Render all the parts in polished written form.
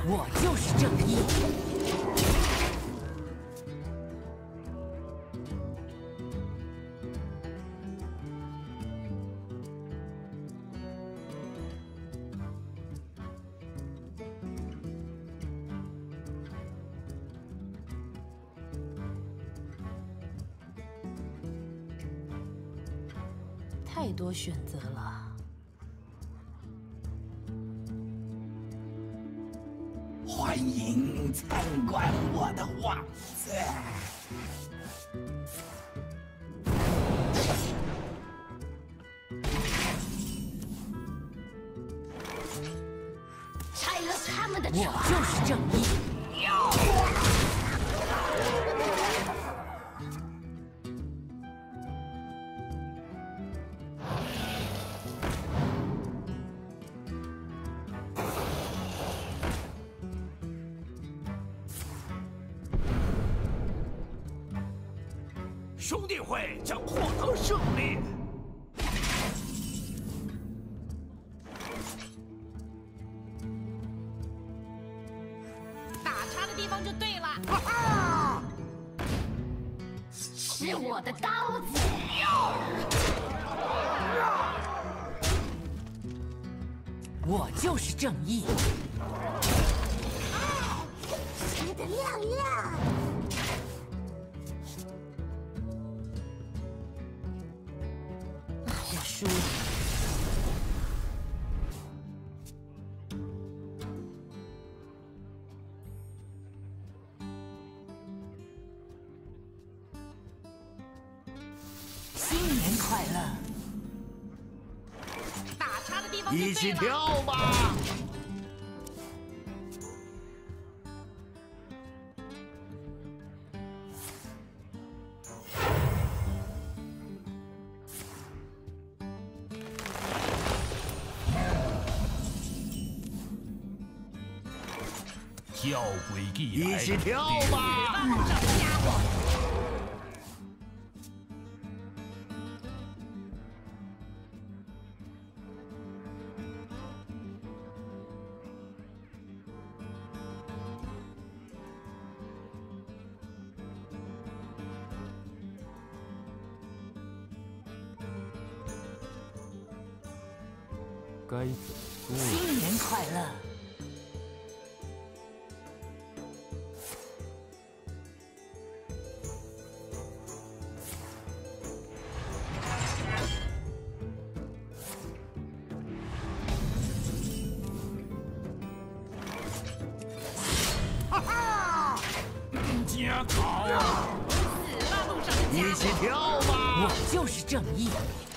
我就是正义。太多选择了。 欢迎参观我的王子。 拆了他们的船，我就是正义。 兄弟会将获得胜利。 打叉的地方就对了。 哈哈！ 是我的刀子。我就是正义。闪得亮亮。 我输了。新年快乐！ 打叉的地方就对了。 一起跳吧！ 跳轨迹， 一起跳吧！ 这家伙， 该怎么做？ 新年快乐！ 加考啊！ 死吧，路上的家伙！ 一起跳吧！ 我就是正义。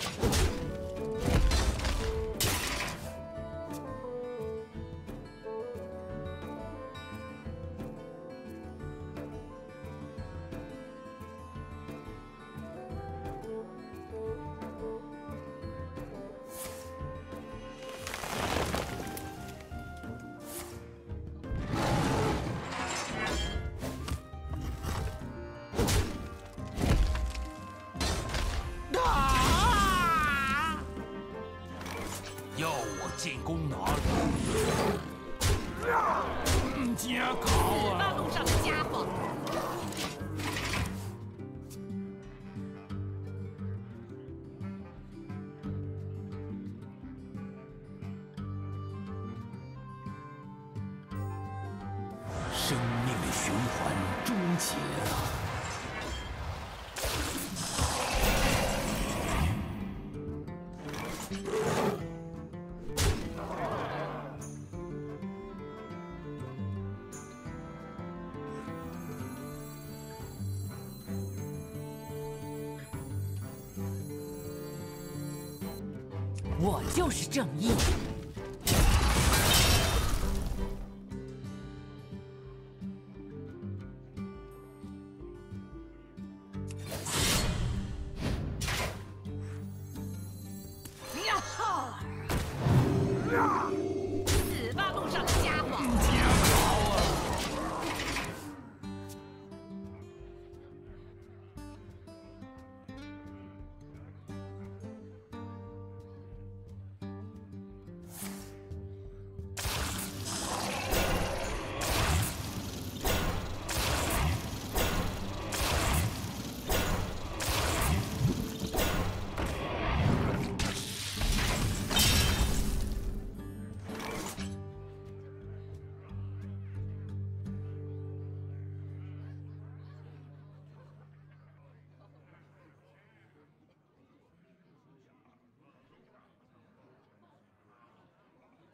要我进攻哪里？加考死吧， 啊！ 路上的家伙！ 生命的循环终结了。 我就是正义。 呀哈！死吧，路上的家伙！ 加考啊！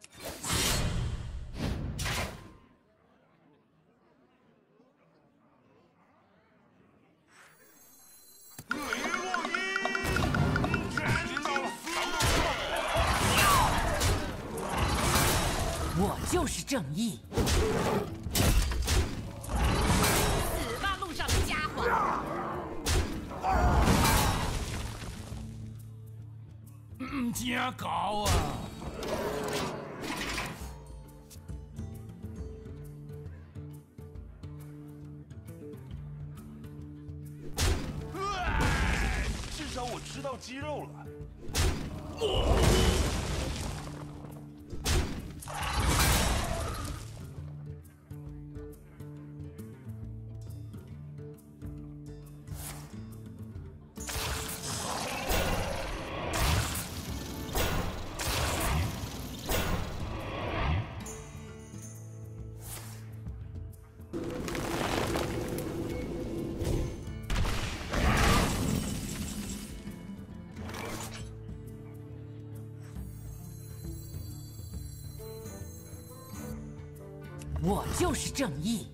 我就是正义。 死吧，路上的家伙！ 真高啊！ 至少我吃到鸡肉了。 我就是正义。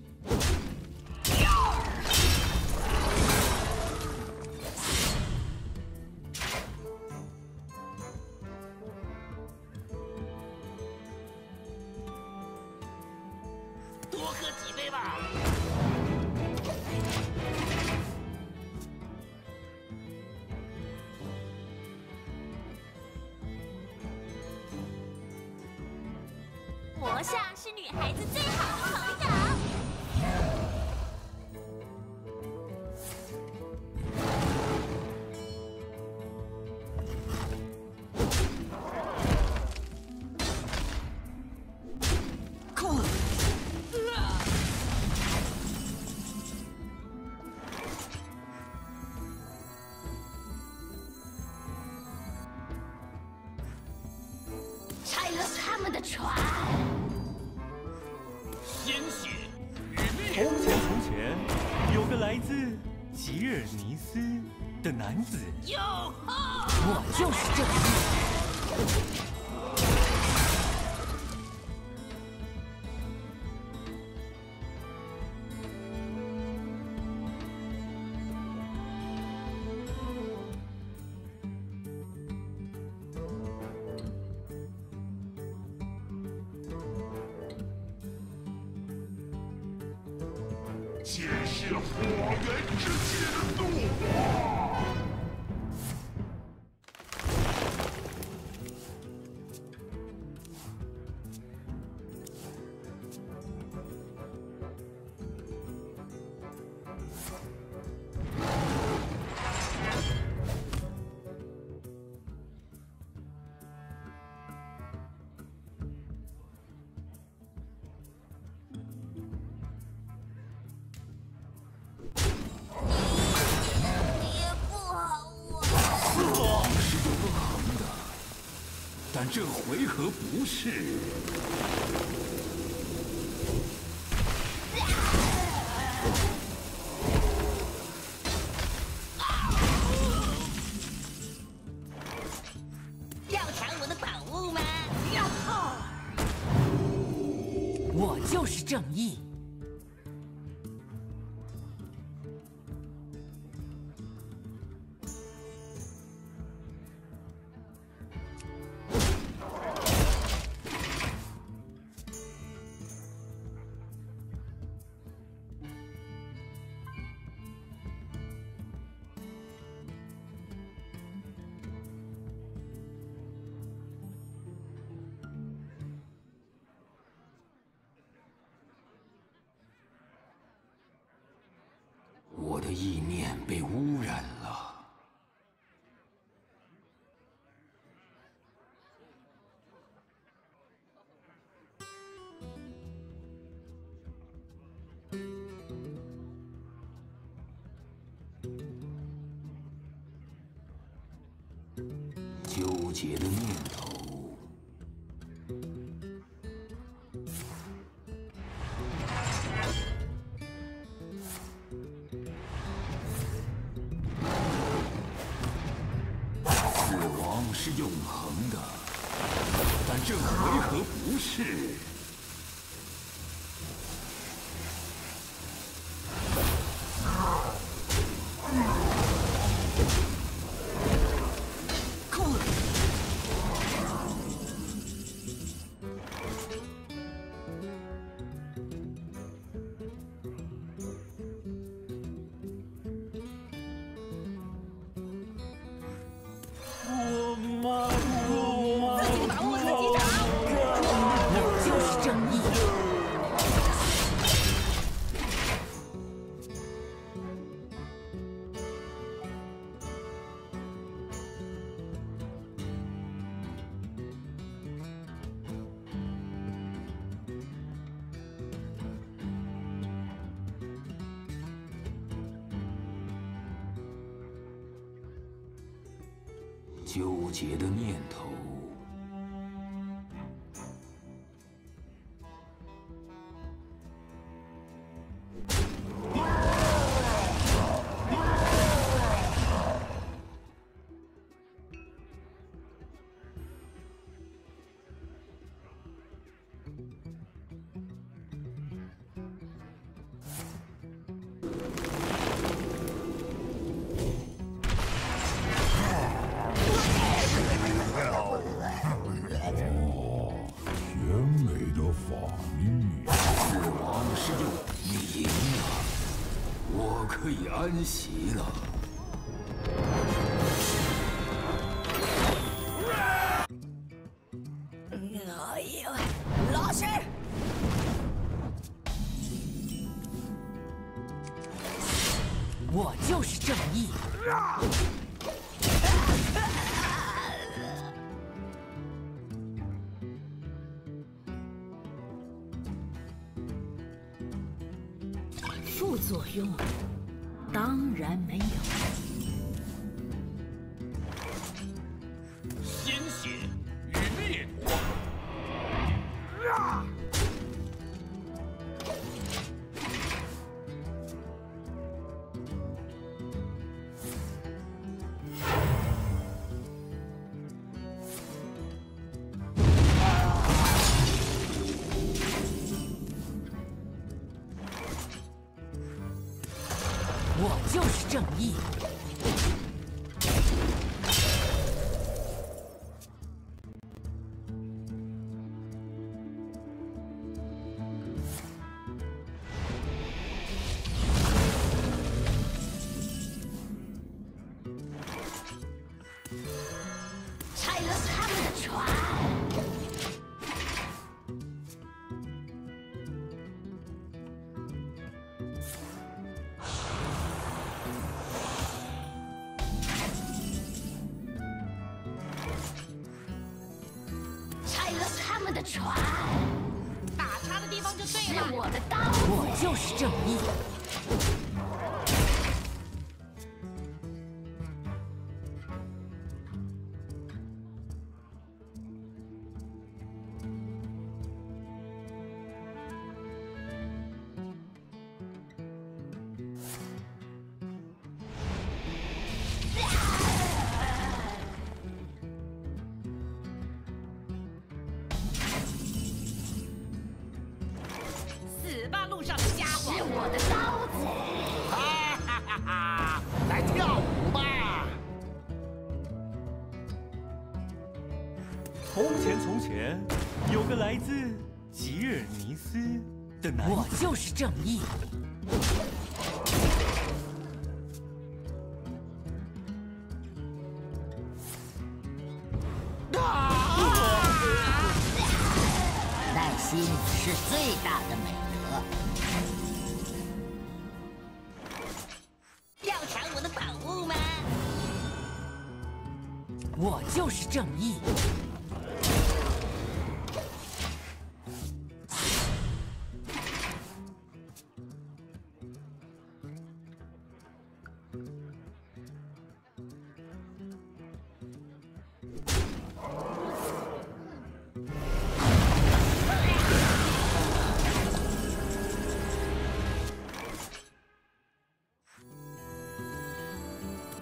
多喝几杯吧。 魔杖是女孩子最好的朋友。拆了他们的船。 鲜血与从前，有个来自吉尔尼斯的男子。 哟吼！ 我就是正义。 解释火源之进度吧。 但这回合不是。 要抢我的宝物吗？ 我就是正义。 我的意念被污染了。纠结的念头。死亡是永恒的，但但这为何不是？纠结的念头。可以安息了。 哎呦，老师！ 我就是正义。 副作用。 当然没有。 鲜血与灭夺。 我就是正义。 拆了他们的船。 的船， 打岔的地方就对了。 是我的刀， 我就是正义。 死吧，路上的家伙！ 是我的刀子。 哈哈哈哈！来跳舞吧！ 从前，有个来自吉尔尼斯的男子。 我就是正义。 耐心是最大的美德。 要抢我的宝物吗？ 我就是正义。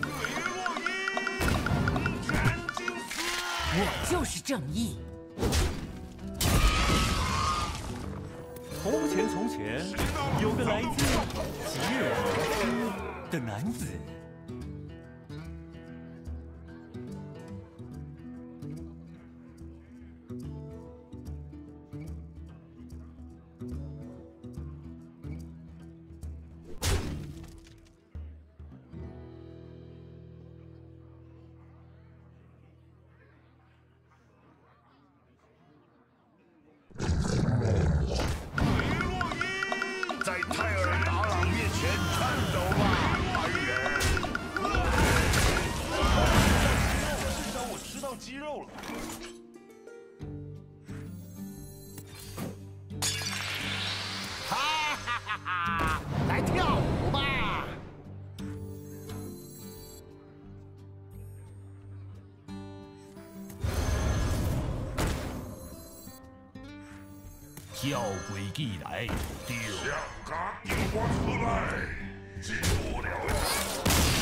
我就是正义。 从前，从前有个来自吉尔尼斯的男子。 在泰尔达朗面前颤抖吧，凡人！至少我吃到鸡肉了。 哈哈哈哈！来跳舞吧！ 跳轨计来，丢！ 想嘎引我出来，进不了。